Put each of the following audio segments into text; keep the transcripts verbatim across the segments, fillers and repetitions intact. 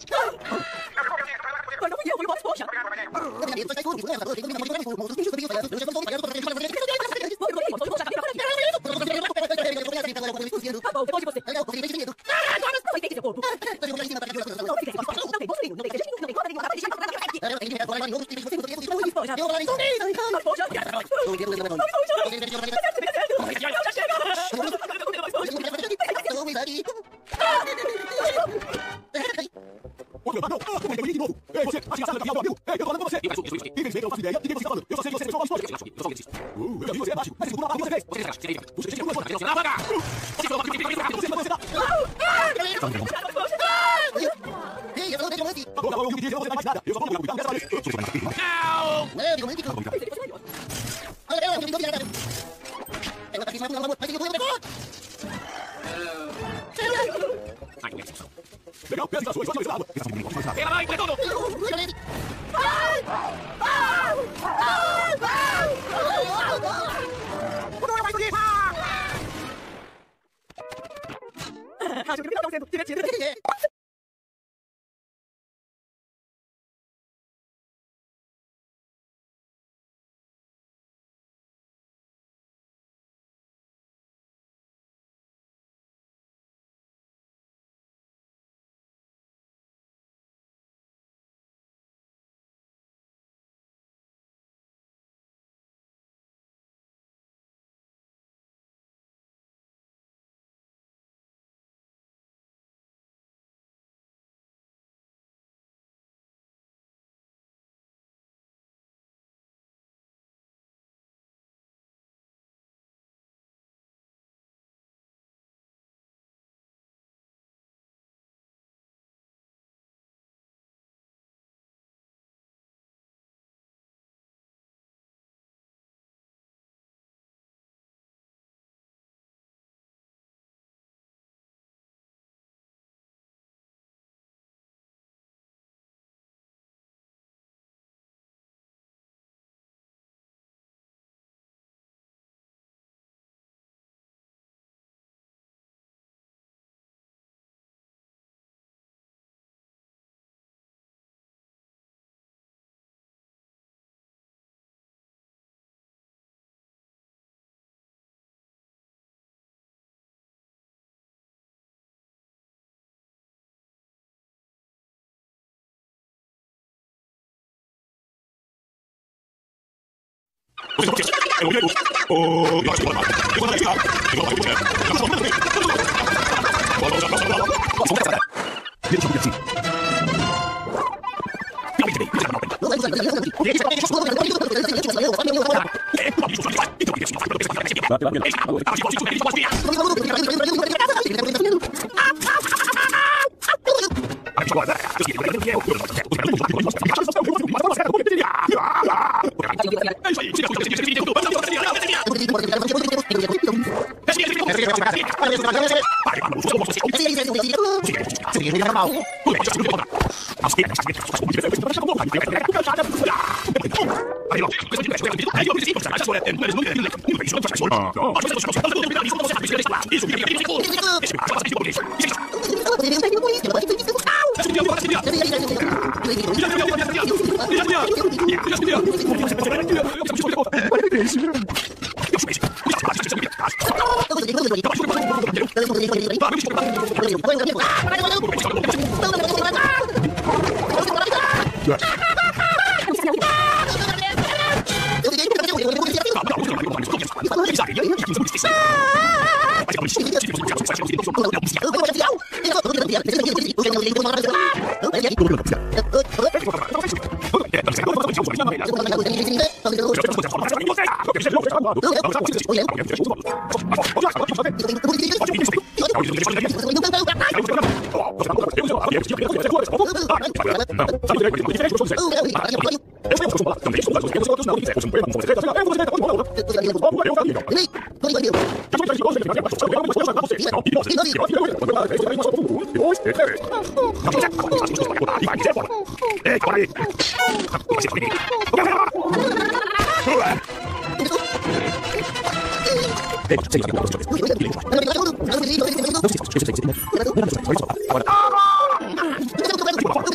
Ugh!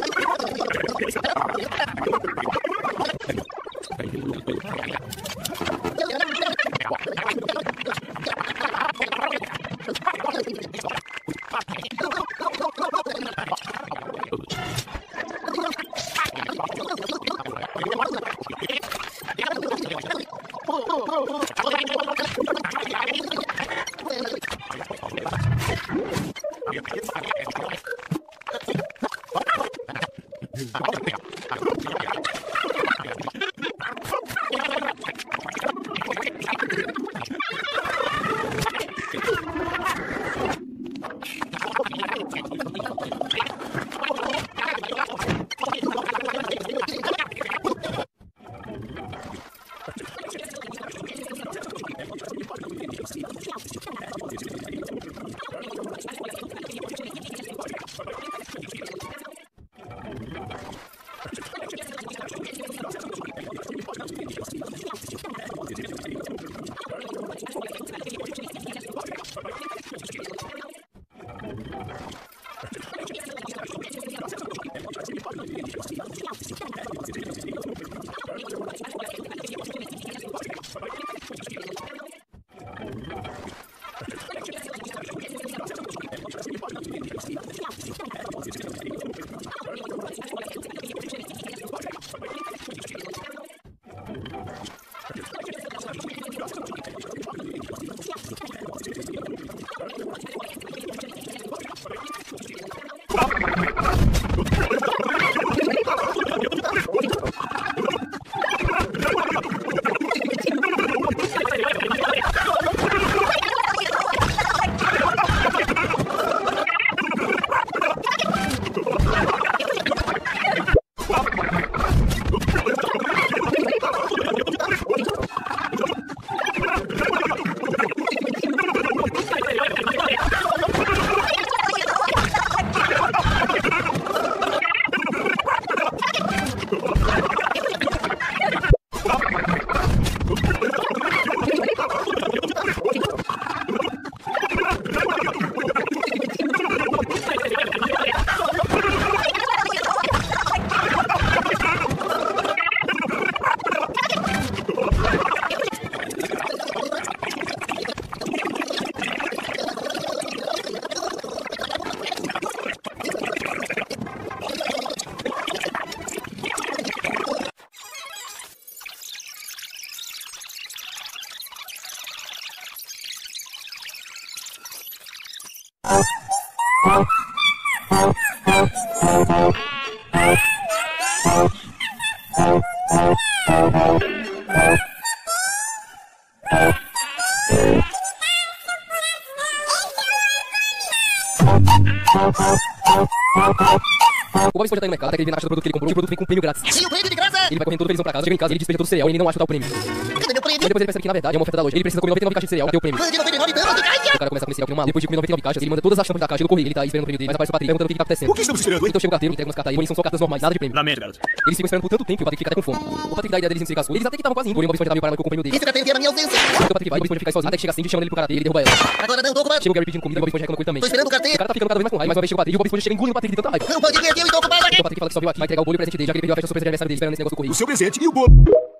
O Bob Esponja tá indo no mercado, até que ele vê na caixa do produto que ele comprou, o produto vem com um prêmio grátis. Sim, o prêmio de graça! Ele vai correndo todo felizão pra casa, chega em casa e ele despeja todo o cereal e ele não acha o tal prêmio. Cadê meu prêmio? Mas depois ele percebe que na verdade é uma oferta da loja. Ele precisa comer noventa e nove caixas de cereal pra ter o prêmio. De noventa e nove dólares, O cara começa a comer cereal que nem um maluco. Depois de comer noventa e nove caixas, ele manda todas as tampas da caixa no correio. Ele tá esperando o prêmio dele, mas aparece o Patrick perguntando o que que tá acontecendo. O que estamos esperando, hein? Então chega o carteiro, entrega umas cartas aí, porém são só cartas normais, nada de prêmio. Lamento, garoto. Eles ficam esperando por tanto tempo e o Patrick fica até com fome. O Patrick dá a ideia deles em se cascou. Eles até que estavam quase indo, porém o Bob Esponja tá meio parado com o prêmio dele. esse carteiro que é na minha ausência. Então o Patrick vai, o Bob Esponja fica aí sozinho, até que chega assim, chamando ele pro cara dele e ele derruba ela. Agora não, tô ocupado. Chega o Gary pedindo comida e o Bob Esponja reclama com ele também. Tô esperando o O carteiro. cara tá ficando cada vez mais com raiva, mais uma vez chega o Patrick e o Bob Esponja chega engolindo o Patrick de tanta raiva. Não pode ver, eu estou ocupado aqui. Então o Patrick fala que só veio aqui, vai entregar o bolo e o presente dele, já que ele perdeu a festa surpresa de aniversário dele, esperando esse negócio do correio. O seu presente e o bolo.